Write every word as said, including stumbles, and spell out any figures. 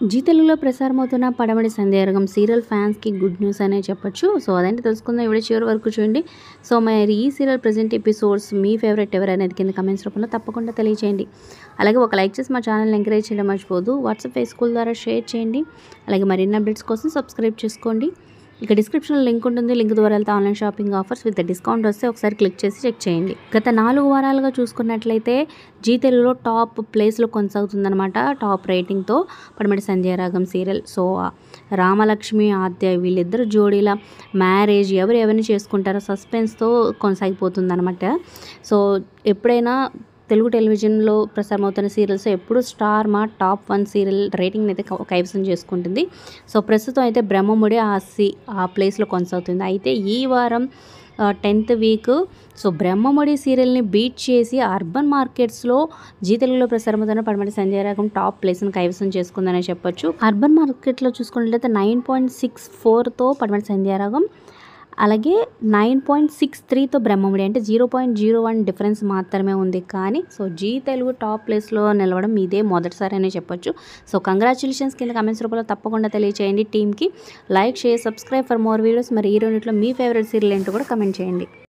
G తెలుగులో ప్రసారమవుతున్న Padamati Sandhyaragam serial ఫ్యాన్స్కి గుడ్ న్యూస్ అనే చెప్పొచ్చు. సో అదేంటి తెలుసుకుందాం ఈ వీడియో చివరి వరకు చూడండి. సో మరి ఈ సీరియల్ ప్రజెంట్ ఎపిసోడ్స్ మీ ఫేవరెట్ ఎవరు అనేది కింద కమెంట్స్ రూపంలో తప్పకుండా తెలియచేయండి. అలాగే ఒక లైక్ చేసి మా ఛానల్ని ఎంకరేజ్ చేయడం మర్చిపోదు. వాట్సాప్ ఫేస్బుక్ ద్వారా షేర్ చేయండి. అలాగే మరిన్ని అప్డేట్స్ కోసం సబ్స్క్రైబ్ చేసుకోండి. ఇక డిస్క్రిప్షన్లో లింక్ ఉంటుంది. లింక్ ద్వారా వెళ్తే online shopping offers with discount వస్తే ఒకసారి క్లిక్ చేసి చెక్ చేయండి. గత నాలుగు వారాలుగా చూసుకున్నట్లయితే జీ తెలుగులో టాప్ ప్లేస్లో కొనసాగుతుందన్నమాట. టాప్ రేటింగ్తో పడమటి సంధ్యారాగం సీరియల్. సో రామలక్ష్మి ఆద్య వీళ్ళిద్దరు జోడీల మ్యారేజ్ ఎవరు ఎవరిని చేసుకుంటారో సస్పెన్స్తో కొనసాగిపోతుందన్నమాట. సో ఎప్పుడైనా తెలుగు టెలివిజన్లో ప్రసారమవుతున్న సీరియల్స్ ఎప్పుడు Star Maa top one serial రేటింగ్ని అయితే కైవసం చేసుకుంటుంది. సో ప్రస్తుతం అయితే బ్రహ్మముడి ఆ సీ ఆ ప్లేస్లో కొనసాగుతుంది. అయితే ఈ వారం టెన్త్ వీక్ సో బ్రహ్మముడి సీరియల్ని బీట్ చేసి అర్బన్ మార్కెట్స్లో జీ తెలుగులో ప్రసారమవుతున్న పడమటి సంధ్యారాగం టాప్ ప్లేస్ని కైవసం చేసుకుందనే చెప్పొచ్చు. అర్బన్ మార్కెట్లో చూసుకున్నట్లయితే nine point six ఫోర్తో Padamati Sandhyaragam, అలాగే నైన్ పాయింట్ సిక్స్ త్రీతో బ్రహ్మముడి, అంటే zero point zero one difference మాత్రమే ఉంది. కానీ సో జీ తెలుగు టాప్ ప్లేస్లో నిలవడం ఇదే మొదటిసారి అనే చెప్పొచ్చు. సో కంగ్రాచులేషన్స్ కింద కమెంట్స్ రూపంలో తప్పకుండా తెలియచేయండి. టీమ్కి like share subscribe for more videos. మరి ఈ రెండిట్లో మీ ఫేవరెట్ సీరియల్ ఏంటో కూడా కమెంట్ చేయండి.